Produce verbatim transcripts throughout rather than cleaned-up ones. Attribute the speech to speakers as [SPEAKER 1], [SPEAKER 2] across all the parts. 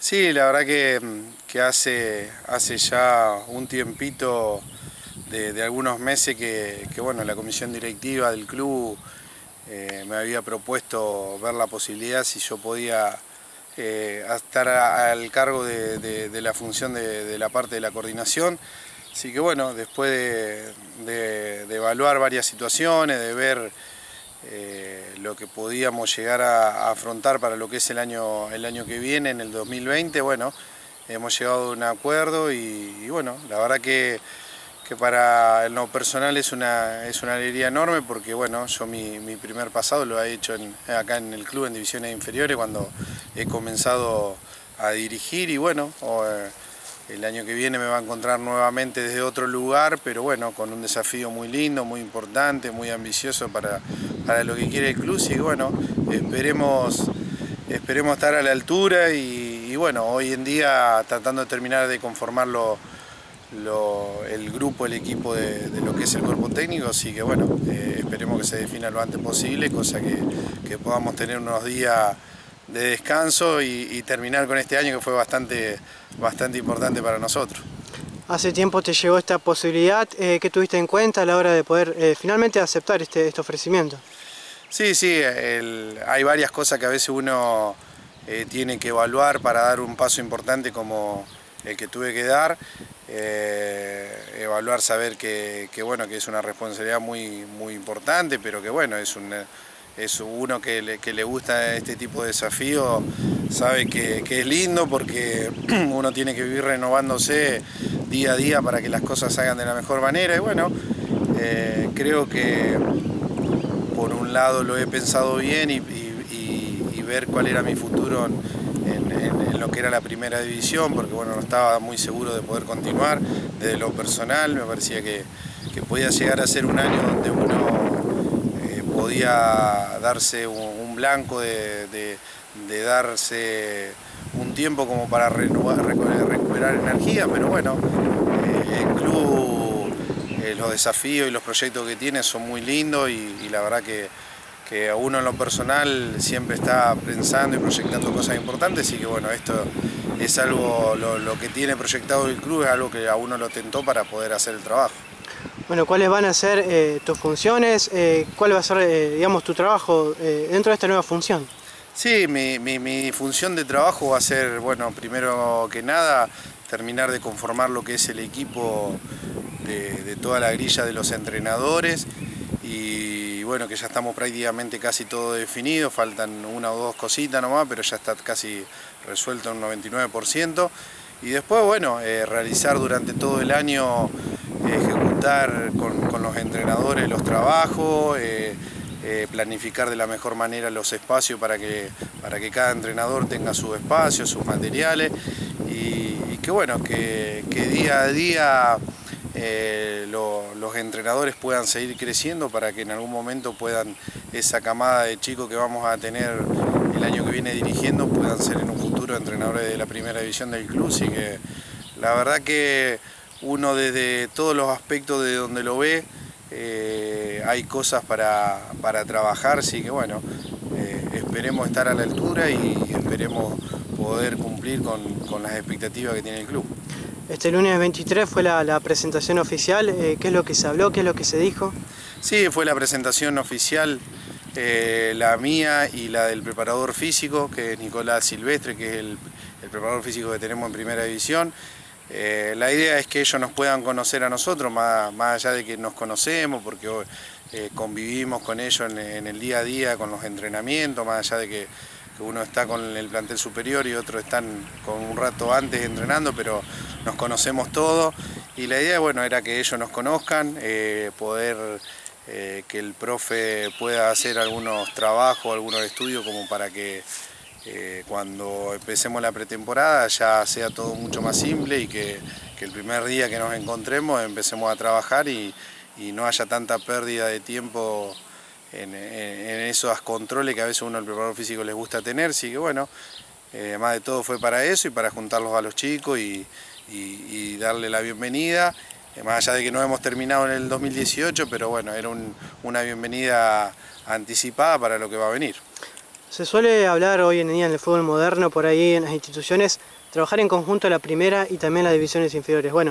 [SPEAKER 1] Sí, la verdad que, que hace, hace ya un tiempito de, de algunos meses que, que bueno, la comisión directiva del club eh, me había propuesto ver la posibilidad si yo podía eh, estar a, al cargo de, de, de la función de, de la parte de la coordinación. Así que bueno, después de, de, de evaluar varias situaciones, de ver eh, lo que podíamos llegar a, a afrontar para lo que es el año, el año que viene, en el dos mil veinte, bueno, hemos llegado a un acuerdo y, y bueno, la verdad que, que para lo personal es una, es una alegría enorme porque bueno, yo mi, mi primer pasado lo he hecho en, acá en el club en divisiones inferiores cuando he comenzado a dirigir y bueno, o, eh, el año que viene me va a encontrar nuevamente desde otro lugar, pero bueno, con un desafío muy lindo, muy importante, muy ambicioso para, para lo que quiere el club. Y bueno, esperemos, esperemos estar a la altura y, y bueno, hoy en día tratando de terminar de conformarlo lo, el grupo, el equipo de, de lo que es el cuerpo técnico, así que bueno, eh, esperemos que se defina lo antes posible, cosa que, que podamos tener unos días de descanso y, y terminar con este año que fue bastante, bastante importante para nosotros.
[SPEAKER 2] Hace tiempo te llegó esta posibilidad, eh, ¿qué tuviste en cuenta a la hora de poder eh, finalmente aceptar este, este ofrecimiento?
[SPEAKER 1] Sí, sí, el, hay varias cosas que a veces uno eh, tiene que evaluar para dar un paso importante como el que tuve que dar. Eh, evaluar, saber que, que, bueno, que es una responsabilidad muy, muy importante, pero que bueno, es, un, es uno que le, que le gusta este tipo de desafío, sabe que, que es lindo porque uno tiene que vivir renovándose día a día para que las cosas se hagan de la mejor manera y bueno, eh, creo que por un lado lo he pensado bien y, y, y ver cuál era mi futuro en, en, en lo que era la primera división, porque bueno, no estaba muy seguro de poder continuar. Desde lo personal me parecía que, que podía llegar a ser un año donde uno eh, podía darse un, un blanco de, de, de darse un tiempo como para renovar, recuperar energía, pero bueno, eh, el club, eh, los desafíos y los proyectos que tiene son muy lindos y, y la verdad que, que a uno en lo personal siempre está pensando y proyectando cosas importantes y que bueno, esto es algo, lo, lo que tiene proyectado el club es algo que a uno lo tentó para poder hacer el trabajo.
[SPEAKER 2] Bueno, ¿cuáles van a ser eh, tus funciones? Eh, ¿Cuál va a ser, eh, digamos, tu trabajo eh, dentro de esta nueva función?
[SPEAKER 1] Sí, mi, mi, mi función de trabajo va a ser, bueno, primero que nada, terminar de conformar lo que es el equipo de, de toda la grilla de los entrenadores y bueno, que ya estamos prácticamente casi todo definido, faltan una o dos cositas nomás, pero ya está casi resuelto un noventa y nueve por ciento. Y después, bueno, eh, realizar durante todo el año, eh, ejecutar con, con los entrenadores los trabajos, eh, eh, planificar de la mejor manera los espacios para que, para que cada entrenador tenga su espacio, sus materiales y, y que bueno, que, que día a día eh, lo, los entrenadores puedan seguir creciendo para que en algún momento puedan, esa camada de chicos que vamos a tener el año que viene dirigiendo, puedan ser en un futuro entrenadores de la primera división del club. Así que la verdad que uno desde todos los aspectos de donde lo ve, eh, hay cosas para, para trabajar, así que bueno, eh, esperemos estar a la altura y esperemos poder cumplir con, con las expectativas que tiene el club.
[SPEAKER 2] Este lunes veintitrés fue la, la presentación oficial, eh, ¿qué es lo que se habló, qué es lo que se dijo?
[SPEAKER 1] Sí, fue la presentación oficial, eh, la mía y la del preparador físico, que es Nicolás Silvestre, que es el, el preparador físico que tenemos en primera división. Eh, la idea es que ellos nos puedan conocer a nosotros, más, más allá de que nos conocemos, porque eh, convivimos con ellos en, en el día a día, con los entrenamientos, más allá de que, que uno está con el plantel superior y otros están con un rato antes entrenando, pero nos conocemos todos y la idea, bueno, era que ellos nos conozcan, eh, poder eh, que el profe pueda hacer algunos trabajos, algunos estudios como para que Eh, cuando empecemos la pretemporada ya sea todo mucho más simple y que, que el primer día que nos encontremos empecemos a trabajar y, y no haya tanta pérdida de tiempo en, en, en esos controles que a veces uno al preparador físico les gusta tener. Así que bueno, eh, más de todo fue para eso y para juntarlos a los chicos y, y, y darle la bienvenida. Eh, más allá de que no hemos terminado en el dos mil dieciocho, pero bueno, era un, una bienvenida anticipada para lo que va a venir.
[SPEAKER 2] Se suele hablar hoy en día en el fútbol moderno, por ahí en las instituciones, trabajar en conjunto la primera y también las divisiones inferiores. Bueno,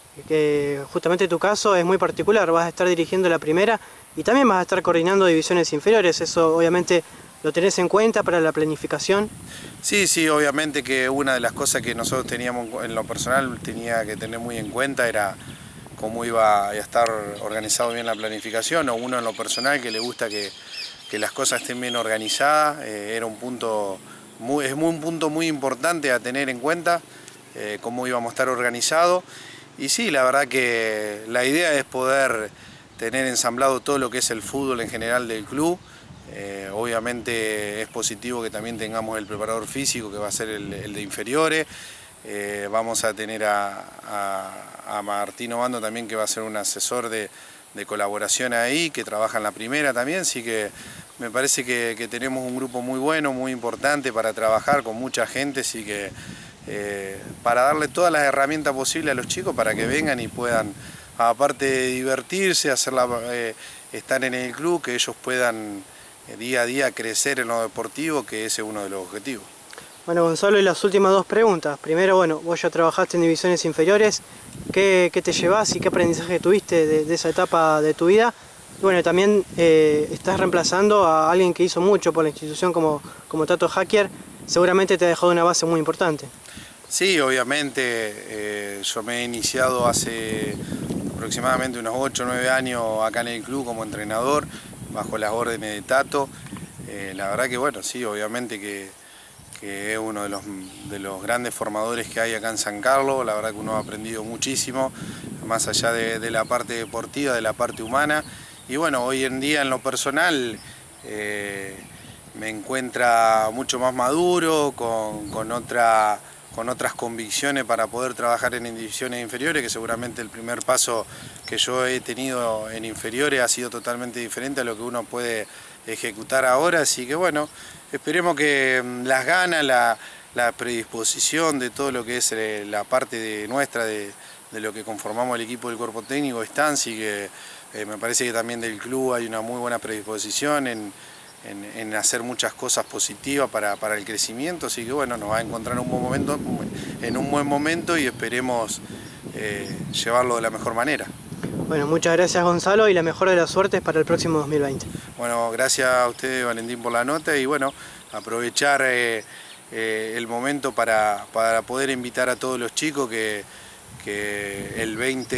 [SPEAKER 2] que justamente tu caso es muy particular, vas a estar dirigiendo la primera y también vas a estar coordinando divisiones inferiores, eso obviamente lo tenés en cuenta para la planificación.
[SPEAKER 1] Sí, sí, obviamente que una de las cosas que nosotros teníamos en lo personal, tenía que tener muy en cuenta era cómo iba a estar organizado bien la planificación, o uno en lo personal que le gusta que, que las cosas estén bien organizadas, eh, era un punto muy, es muy, un punto muy importante a tener en cuenta, eh, cómo íbamos a estar organizados. Y sí, la verdad que la idea es poder tener ensamblado todo lo que es el fútbol en general del club. Eh, obviamente es positivo que también tengamos el preparador físico, que va a ser el, el de inferiores. Eh, vamos a tener a, a, a Martín Obando también, que va a ser un asesor de, de colaboración ahí, que trabaja en la primera también, así que me parece que, que tenemos un grupo muy bueno, muy importante para trabajar con mucha gente, así que eh, para darle todas las herramientas posibles a los chicos para que vengan y puedan, aparte de divertirse, hacerla, eh, estar en el club, que ellos puedan eh, día a día crecer en lo deportivo, que ese es uno de los objetivos.
[SPEAKER 2] Bueno, Gonzalo, y las últimas dos preguntas. Primero, bueno, vos ya trabajaste en divisiones inferiores, ¿qué, qué te llevas y qué aprendizaje tuviste de, de esa etapa de tu vida? Y bueno, también eh, estás reemplazando a alguien que hizo mucho por la institución como, como Tato Hacker, seguramente te ha dejado una base muy importante.
[SPEAKER 1] Sí, obviamente, eh, yo me he iniciado hace aproximadamente unos ocho o nueve años acá en el club como entrenador, bajo las órdenes de Tato. Eh, la verdad que bueno, sí, obviamente que, que es uno de los, de los grandes formadores que hay acá en San Carlos. La verdad que uno ha aprendido muchísimo, más allá de, de la parte deportiva, de la parte humana. Y bueno, hoy en día en lo personal eh, me encuentra mucho más maduro, con, con otra... con otras convicciones para poder trabajar en divisiones inferiores, que seguramente el primer paso que yo he tenido en inferiores ha sido totalmente diferente a lo que uno puede ejecutar ahora, así que bueno, esperemos que las ganas, la, la predisposición de todo lo que es la parte de nuestra, de, de lo que conformamos el equipo del cuerpo técnico están, así que eh, me parece que también del club hay una muy buena predisposición en En, en hacer muchas cosas positivas para, para el crecimiento, así que bueno, nos va a encontrar en un buen momento, en un buen momento y esperemos eh, llevarlo de la mejor manera.
[SPEAKER 2] Bueno, muchas gracias Gonzalo y la mejor de las suertes para el próximo dos mil veinte.
[SPEAKER 1] Bueno, gracias a usted Valentín por la nota y bueno, aprovechar eh, eh, el momento para, para poder invitar a todos los chicos que, que el veinte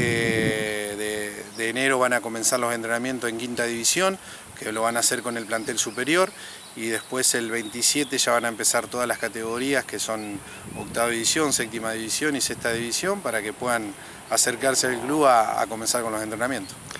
[SPEAKER 1] de, de enero van a comenzar los entrenamientos en quinta división, que lo van a hacer con el plantel superior, y después el veintisiete ya van a empezar todas las categorías que son octava división, séptima división y sexta división, para que puedan acercarse al club a, a comenzar con los entrenamientos.